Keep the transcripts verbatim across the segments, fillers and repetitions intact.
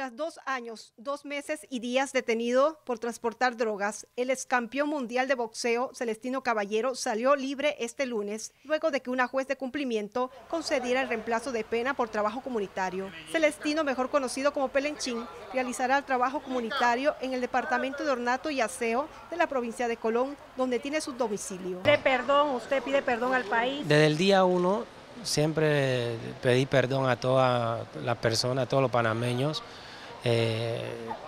Tras dos años, dos meses y días detenido por transportar drogas, el excampeón mundial de boxeo Celestino Caballero salió libre este lunes, luego de que una juez de cumplimiento concediera el reemplazo de pena por trabajo comunitario. Celestino, mejor conocido como Pelenchín, realizará el trabajo comunitario en el departamento de Ornato y Aseo de la provincia de Colón, donde tiene su domicilio. ¿Pide perdón? ¿Usted pide perdón al país? Desde el día uno siempre pedí perdón a todas las personas, a todos los panameños. Eh,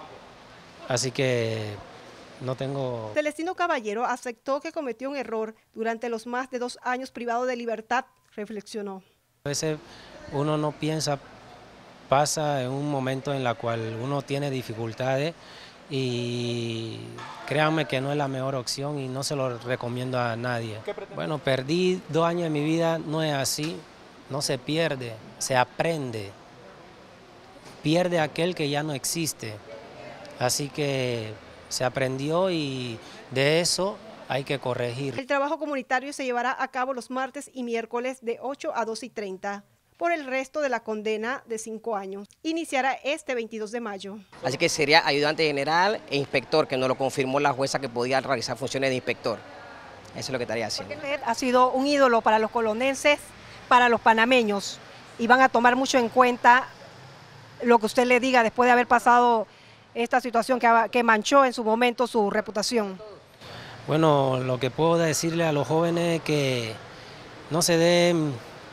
así que no tengo... Celestino Caballero aceptó que cometió un error durante los más de dos años privado de libertad, reflexionó. A veces uno no piensa, pasa en un momento en el cual uno tiene dificultades y créanme que no es la mejor opción y no se lo recomiendo a nadie. Bueno, perdí dos años de mi vida, no es así, no se pierde, se aprende. Pierde aquel que ya no existe, así que se aprendió y de eso hay que corregir. El trabajo comunitario se llevará a cabo los martes y miércoles de ocho a doce y treinta. Por el resto de la condena de cinco años. Iniciará este veintidós de mayo. Así que sería ayudante general e inspector, que nos lo confirmó la jueza que podía realizar funciones de inspector. Eso es lo que estaría haciendo. Porque usted ha sido un ídolo para los colonenses, para los panameños, y van a tomar mucho en cuenta lo que usted le diga después de haber pasado esta situación que, que manchó en su momento su reputación. Bueno, lo que puedo decirle a los jóvenes es que no se den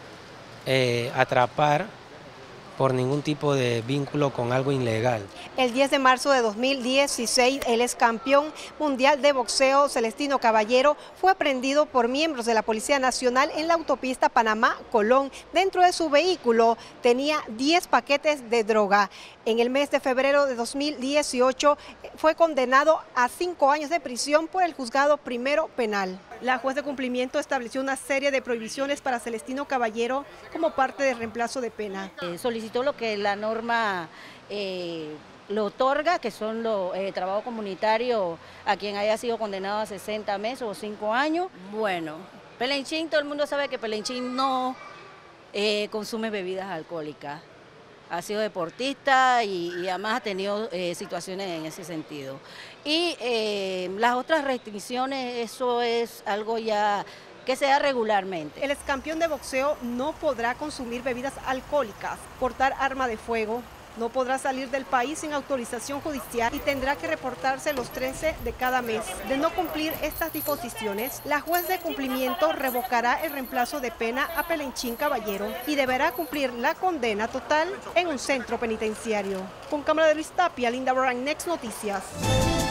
eh, atrapar por ningún tipo de vínculo con algo ilegal. El diez de marzo de dos mil dieciséis, el ex campeón mundial de boxeo Celestino Caballero fue aprehendido por miembros de la Policía Nacional en la autopista Panamá-Colón. Dentro de su vehículo tenía diez paquetes de droga. En el mes de febrero de dos mil dieciocho fue condenado a cinco años de prisión por el juzgado primero penal. La juez de cumplimiento estableció una serie de prohibiciones para Celestino Caballero como parte del reemplazo de pena. Eh, solicitó lo que la norma eh, le otorga, que son los eh, trabajo comunitario a quien haya sido condenado a sesenta meses o cinco años. Bueno, Pelenchín, todo el mundo sabe que Pelenchín no eh, consume bebidas alcohólicas. Ha sido deportista y, y además ha tenido eh, situaciones en ese sentido. Y eh, las otras restricciones, eso es algo ya que se da regularmente. El excampeón de boxeo no podrá consumir bebidas alcohólicas, portar arma de fuego, no podrá salir del país sin autorización judicial y tendrá que reportarse los trece de cada mes. De no cumplir estas disposiciones, la juez de cumplimiento revocará el reemplazo de pena a Pelenchín Caballero y deberá cumplir la condena total en un centro penitenciario. Con cámara de Luis Tapia, Linda Bryan, Next Noticias.